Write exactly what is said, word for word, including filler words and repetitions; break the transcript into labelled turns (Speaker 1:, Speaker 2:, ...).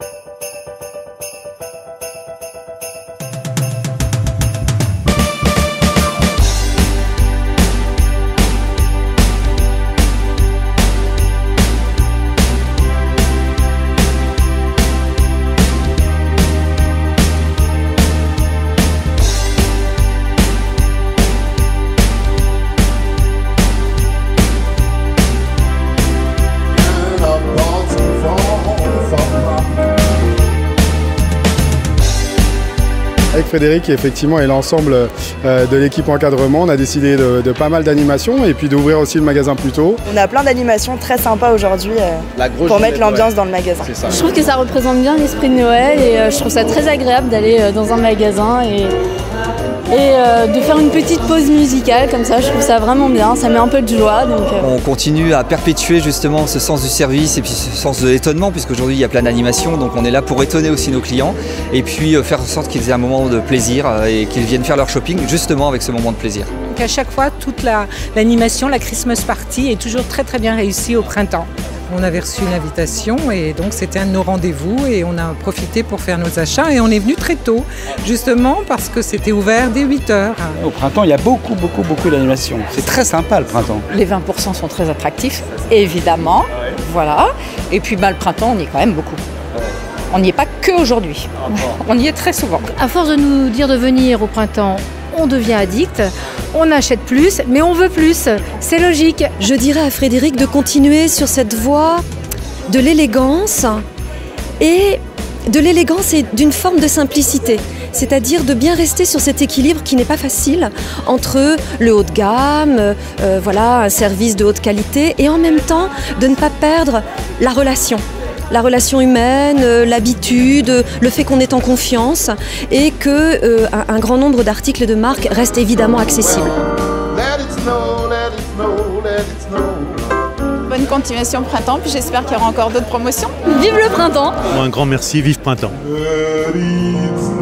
Speaker 1: Avec Frédéric effectivement et l'ensemble euh, de l'équipe encadrement, on a décidé de, de pas mal d'animations et puis d'ouvrir aussi le magasin plus tôt.
Speaker 2: On a plein d'animations très sympas aujourd'hui euh, pour mettre l'ambiance dans le magasin.
Speaker 3: Je trouve que ça représente bien l'esprit de Noël et euh, je trouve ça très agréable d'aller euh, dans un magasin et, et euh, de faire une petite pause musicale comme ça. Je trouve ça vraiment bien, ça met un peu de joie. Donc, euh...
Speaker 4: On continue à perpétuer justement ce sens du service et puis ce sens de l'étonnement, puisqu'aujourd'hui il y a plein d'animations, donc on est là pour étonner aussi nos clients et puis euh, faire en sorte qu'ils aient un moment de plaisir euh, et qu'ils viennent faire leur shopping justement avec ce moment de plaisir.
Speaker 5: Donc à chaque fois, toute l'animation, la, la Christmas Party est toujours très très bien réussie au printemps. On avait reçu une invitation et donc c'était un de nos rendez-vous et on a profité pour faire nos achats et on est venu très tôt justement parce que c'était ouvert dès huit heures.
Speaker 6: Au printemps, il y a beaucoup, beaucoup, beaucoup d'animations. C'est très sympa le printemps.
Speaker 7: Les vingt pour cent sont très attractifs, évidemment, voilà. Et puis bah, le printemps, on y est quand même beaucoup. On n'y est pas que aujourd'hui, on y est très souvent.
Speaker 8: À force de nous dire de venir au printemps, on devient addict, on achète plus, mais on veut plus. C'est logique.
Speaker 9: Je dirais à Frédéric de continuer sur cette voie de l'élégance et de l'élégance et d'une forme de simplicité. C'est-à-dire de bien rester sur cet équilibre qui n'est pas facile entre le haut de gamme, euh, voilà, un service de haute qualité et en même temps de ne pas perdre la relation. La relation humaine, euh, l'habitude, le fait qu'on est en confiance et que euh, un, un grand nombre d'articles et de marques restent évidemment accessibles.
Speaker 10: Bonne continuation printemps, puis j'espère qu'il y aura encore d'autres promotions.
Speaker 3: Vive le printemps!
Speaker 11: Un grand merci, vive printemps!